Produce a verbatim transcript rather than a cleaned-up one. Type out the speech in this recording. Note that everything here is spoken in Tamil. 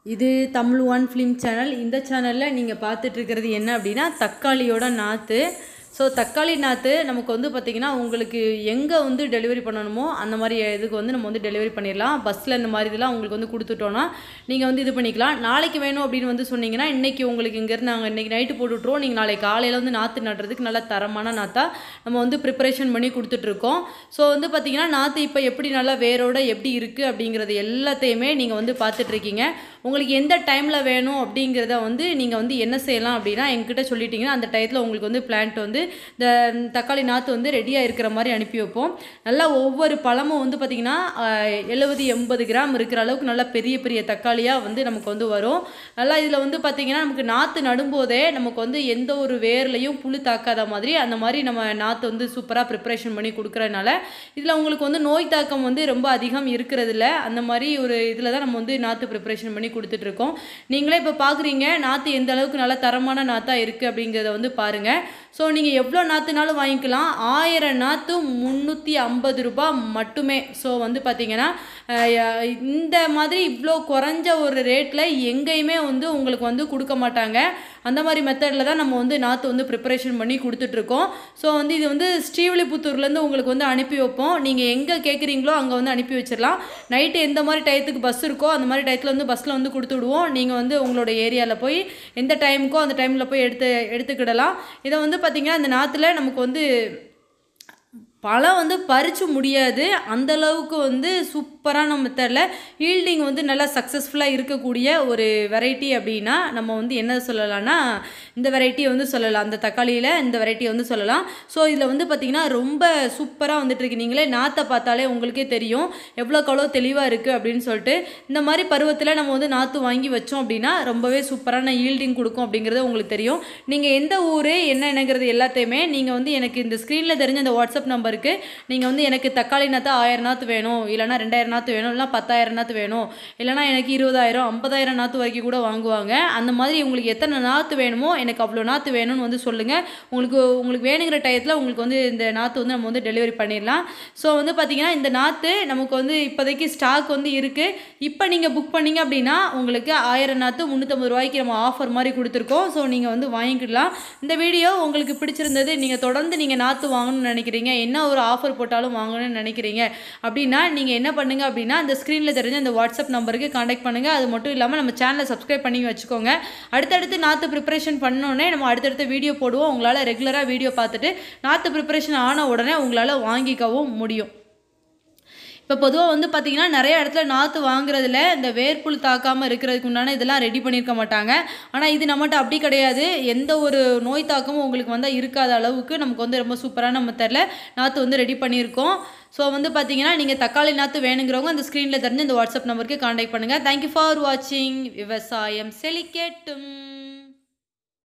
இது தமிழ் ஒன் ஃபிலிம் சேனல். இந்த சேனலில் நீங்கள் பார்த்துட்டு இருக்கிறது என்ன அப்படின்னா தக்காளியோட நாற்று. ஸோ தக்காளி நாற்று நமக்கு வந்து பார்த்திங்கன்னா உங்களுக்கு எங்கே வந்து டெலிவரி பண்ணணுமோ அந்த மாதிரி இதுக்கு வந்து நம்ம வந்து டெலிவரி பண்ணிடலாம். பஸ்ஸில் இந்த மாதிரி இதெல்லாம் உங்களுக்கு வந்து கொடுத்துட்டோன்னா நீங்கள் வந்து இது பண்ணிக்கலாம். நாளைக்கு வேணும் அப்படின்னு வந்து சொன்னீங்கன்னா இன்றைக்கி உங்களுக்கு இங்கேருந்து நாங்கள் இன்றைக்கி நைட்டு போட்டுவிட்ருவோம். நீங்கள் நாளைக்கு காலையில் வந்து நாற்று நடுறதுக்கு நல்லா தரமான நாற்றா நம்ம வந்து ப்ரிப்பரேஷன் பண்ணி கொடுத்துட்ருக்கோம். ஸோ வந்து பார்த்திங்கன்னா நாற்று இப்போ எப்படி நல்லா வேரோட எப்படி இருக்குது அப்படிங்கிறது எல்லாத்தையுமே நீங்கள் வந்து பார்த்துட்ருக்கீங்க. உங்களுக்கு எந்த டைமில் வேணும் அப்படிங்கிறத வந்து நீங்கள் வந்து என்ன செய்யலாம் அப்படின்னா எங்ககிட்ட சொல்லிட்டீங்கன்னா அந்த டயத்தில் உங்களுக்கு வந்து பிளான்ட் வந்து இந்த தக்காளி நாற்று வந்து ரெடியாக இருக்கிற மாதிரி அனுப்பி வைப்போம். நல்லா ஒவ்வொரு பழமும் வந்து பார்த்திங்கன்னா எழுபது எண்பது கிராம் இருக்கிற அளவுக்கு நல்லா பெரிய பெரிய தக்காளியாக வந்து நமக்கு வந்து வரும். நல்லா இதில் வந்து பார்த்திங்கன்னா நமக்கு நாற்று நடும்போதே நமக்கு வந்து எந்த ஒரு வேர்லையும் புழு தாக்காத மாதிரி அந்த மாதிரி நம்ம நாற்று வந்து சூப்பராக ப்ரிப்பரேஷன் பண்ணி கொடுக்குறதுனால இதில் உங்களுக்கு வந்து நோய் தாக்கம் வந்து ரொம்ப அதிகம் இருக்கிறதில்ல. அந்த மாதிரி ஒரு இதில் தான் நம்ம வந்து நாற்று ப்ரிப்பரேஷன் பண்ணி கொடுத்துட்ருக்கோம். நீங்களே இப்போ பார்க்குறீங்க நாற்று எந்த அளவுக்கு நல்லா தரமான நாற்றாக இருக்குது அப்படிங்கிறத வந்து பாருங்கள். ஸோ நீங்கள் எவ்வளோ நாற்றுனாலும் வாங்கிக்கலாம். ஆயிரம் நாற்று முந்நூற்றி ஐம்பது ரூபா மட்டுமே. ஸோ வந்து பார்த்திங்கன்னா இந்த மாதிரி இவ்வளோ குறைஞ்ச ஒரு ரேட்டில் எங்கேயுமே வந்து உங்களுக்கு வந்து கொடுக்க மாட்டாங்க. அந்த மாதிரி மெத்தடில் தான் நம்ம வந்து நாற்று வந்து ப்ரிப்பரேஷன் பண்ணி கொடுத்துட்ருக்கோம். ஸோ வந்து இது வந்து ஸ்ரீவில்லிபுத்தூர்லேருந்து உங்களுக்கு வந்து அனுப்பி வைப்போம். நீங்கள் எங்கே கேட்குறீங்களோ அங்கே வந்து அனுப்பி வச்சிடலாம். நைட்டு எந்த மாதிரி டயத்துக்கு பஸ் இருக்கோ அந்த மாதிரி டயத்தில் வந்து பஸ்ஸில் வந்து கொடுத்து விடுவோம். நீங்கள் வந்து உங்களோட ஏரியாவில் போய் எந்த டைமுக்கோ அந்த டைமில் போய் எடுத்து எடுத்துக்கிடலாம். இதை வந்து பார்த்திங்கன்னா இந்த நாற்றுல நமக்கு வந்து பழம் வந்து பறிச்சு முடியாது அந்தளவுக்கு வந்து சூப்பரான மெத்தடில் ஈல்டிங் வந்து நல்லா சக்ஸஸ்ஃபுல்லாக இருக்கக்கூடிய ஒரு வெரைட்டி அப்படின்னா நம்ம வந்து என்ன சொல்லலாம்னா இந்த வெரைட்டியை வந்து சொல்லலாம். அந்த தக்காளியில் இந்த வெரைட்டியை வந்து சொல்லலாம். ஸோ இதில் வந்து பார்த்திங்கன்னா ரொம்ப சூப்பராக வந்துட்டுருக்கு. நீங்களே நாற்றை பார்த்தாலே உங்களுக்கே தெரியும் எவ்வளோக்கு எவ்வளோ தெளிவாக இருக்குது அப்படின்னு சொல்லிட்டு. இந்த மாதிரி பருவத்தில் நம்ம வந்து நாற்று வாங்கி வச்சோம் அப்படின்னா ரொம்பவே சூப்பரான ஈல்டிங் கொடுக்கும் அப்படிங்கிறது உங்களுக்கு தெரியும். நீங்கள் எந்த ஊர் என்ன என்னங்கிறது எல்லாத்தையுமே நீங்கள் வந்து எனக்கு இந்த ஸ்க்ரீனில் தெரிஞ்ச அந்த வாட்ஸ்அப் நம்பர் நீங்கள் வந்து எனக்கு தக்காளி நாற்று ஆயிரம் நாற்று வேணும், இல்லைனா ரெண்டாயிரம் நாற்று வேணும், இல்லைனா பத்தாயிரம் நாற்று வேணும், இல்லைனா எனக்கு இருபதாயிரம் ஐம்பதாயிரம் நாற்று வரைக்கும் கூட வாங்குவாங்க. அந்த மாதிரி உங்களுக்கு எத்தனை நாற்று வேணுமோ எனக்கு அவ்வளோ நாற்று வேணும்னு வந்து சொல்லுங்கள். உங்களுக்கு உங்களுக்கு வேணுங்கிற டயத்தில் உங்களுக்கு வந்து இந்த நாற்று வந்து நம்ம வந்து டெலிவரி பண்ணிடலாம். ஸோ வந்து பார்த்திங்கன்னா இந்த நாற்று நமக்கு வந்து இப்போதைக்கு ஸ்டாக் வந்து இருக்குது. இப்போ நீங்கள் புக் பண்ணிங்க அப்படின்னா உங்களுக்கு ஆயிரம் நாற்று முந்நூற்றம்பது ரூபாய்க்கு நம்ம ஆஃபர் மாதிரி கொடுத்துருக்கோம். ஸோ நீங்கள் வந்து வாங்கிக்கலாம். இந்த வீடியோ உங்களுக்கு பிடிச்சிருந்தது, நீங்கள் தொடர்ந்து நீங்கள் நாற்று வாங்கணும்னு நினைக்கிறீங்க, என்ன ஒரு ஆஃபர் போட்டாலும் வாங்கணும்னு நினைக்கிறீங்க அப்படின்னா நீங்கள் என்ன பண்ணுங்க அப்படின்னா அந்த ஸ்க்ரீனில் தெரிஞ்ச அந்த வாட்ஸ்அப் நம்பருக்கு காண்டாக்ட் பண்ணுங்கள். அது மட்டும் இல்லாமல் நம்ம சேனலை சப்ஸ்கிரைப் பண்ணி வச்சுக்கோங்க. அடுத்தடுத்து நாற்று ப்ரிப்பரேஷன் பண்ணோடனே நம்ம அடுத்தடுத்த வீடியோ போடுவோம். உங்களால் ரெகுலராக வீடியோ பார்த்துட்டு நாற்று ப்ரிப்பரேஷன் ஆன உடனே உங்களால் வாங்கிக்கவும் முடியும். இப்போ பொதுவாக வந்து பார்த்திங்கன்னா நிறைய இடத்துல நாற்று வாங்குறதுல இந்த வேர்ப்புழு தாக்காமல் இருக்கிறதுக்கு உண்டான இதெல்லாம் ரெடி பண்ணியிருக்க மாட்டாங்க. ஆனால் இது நம்மகிட்ட அப்படி கிடையாது. எந்த ஒரு நோய் தாக்கமும் உங்களுக்கு வந்தால் இருக்காத அளவுக்கு நமக்கு வந்து ரொம்ப சூப்பரான மெத்தடில் நாற்று வந்து ரெடி பண்ணியிருக்கோம். ஸோ வந்து பார்த்திங்கன்னா நீங்கள் தக்காளி நாற்று வேணுங்கிறவங்க அந்த ஸ்க்ரீனில் தெரிஞ்சு இந்த வாட்ஸ்அப் நம்பருக்கு காண்டாக்ட் பண்ணுங்கள். தேங்க்யூ ஃபார் வாட்சிங். விவசாயம் செழிக்கட்டும்.